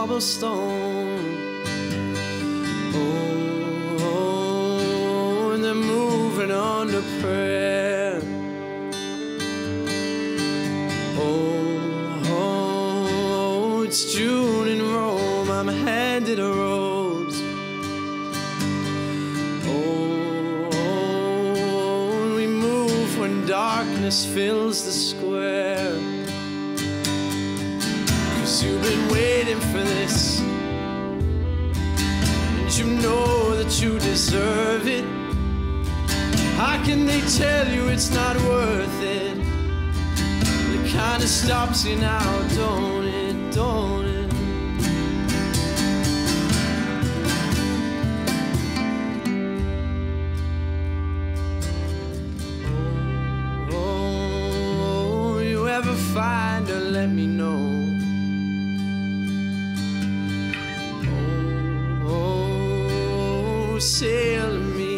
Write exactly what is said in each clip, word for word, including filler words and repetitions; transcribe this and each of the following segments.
cobblestone. Oh, and they're moving under prayer. Oh, oh, it's June in Rome, I'm handed a rose. Oh, and we move when darkness fills the square. 'Cause you've been waiting for this, and you know that you deserve it. How can they tell you it's not worth it? It kinda stops you now, don't it, don't it? Oh, oh, you ever find her, let me know. Sail to me.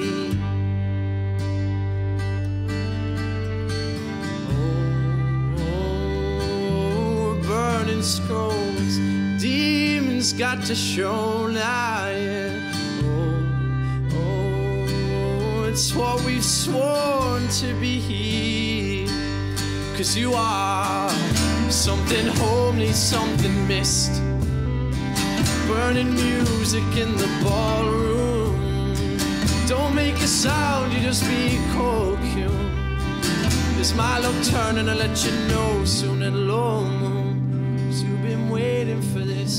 Oh, oh, burning scrolls, demons got to show now, yeah. Oh, oh, it's what we've sworn to be. 'Cause you are something homely, something missed. Burning music in the ballroom. Don't make a sound, you just be cold. Is my luck turning? I'll let you know soon at low moon. 'Cause you've been waiting for this,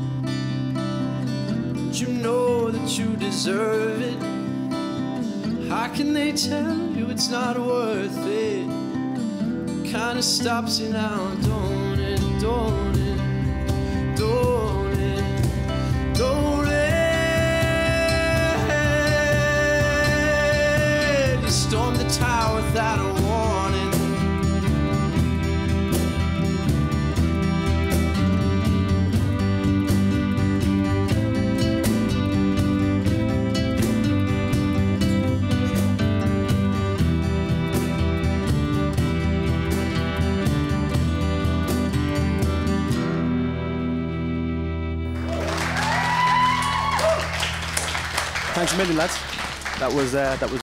and you know that you deserve it. How can they tell you it's not worth it? Kinda stops you now, don't it, don't it, don't it, don't it. Storm the tower without a warning. Thanks a million, lads. That was uh, that was.